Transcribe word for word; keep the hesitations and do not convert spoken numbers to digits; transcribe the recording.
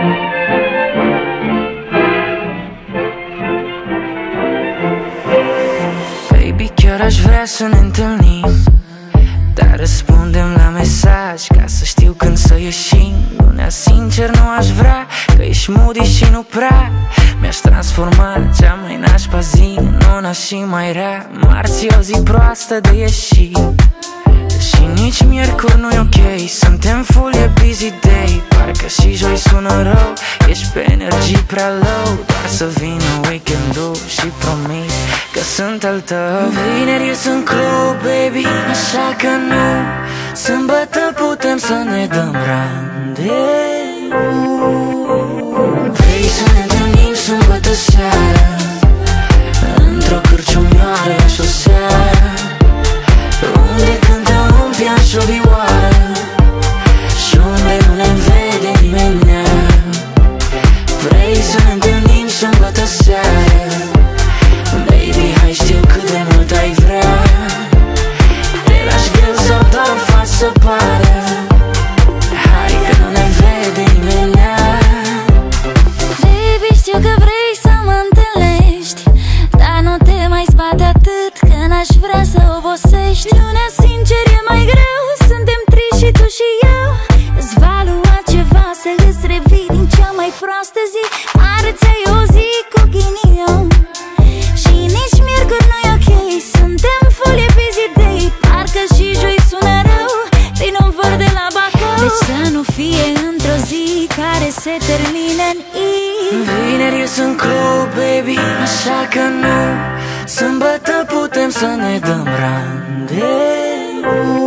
Baby, chiar aș vrea să ne întâlnim, dar răspundem la mesaj ca să știu când să ieșim. Lunea, sincer, nu aș vrea, că ești moody și nu prea. Mi-aș transforma cea mai nașpa zi în una și mai rea. Marți e o zi proastă de ieșit și nici miercuri nu-i ok. Suntem full, e busy day, parcă și joi sună rău. Ești pe energii prea low, doar să vină weekend-ul și promit că sunt al tău. Vineri eu sunt club, baby, așa că nu. Sâmbătă putem să ne dăm randevou. Vrei să ne întâlnim sâmbătă seara într-o cârciumioară și o seară unde cântă un pian și o vioară și unde nu ne vede nimeni. Vrei să ne întâlnim sâmbătă seară? Baby, hai, știu cât de mult ai vrea. Te lași greu sau doar o faci să pară? Hai că nu ne vede nimeni. Baby, știu că vrei să mă întâlnești, dar nu te mai zbate atât, că n-aș vrea să obosești. Lunea, sincer, e mai greu, suntem triști și tu și eu. Îți va lua ceva să îți revii din cea mai proastă zi. Are-ți-ai o zi cu ghinion și nici miercuri nu-i ok. Suntem full, e busy day, parcă și joi sună rău din un văr de la Bacău. Deci să nu fie într-o zi care se termină în I. Vineri eu sunt club, baby, așa că nu. Sâmbătă putem să ne dăm randevou.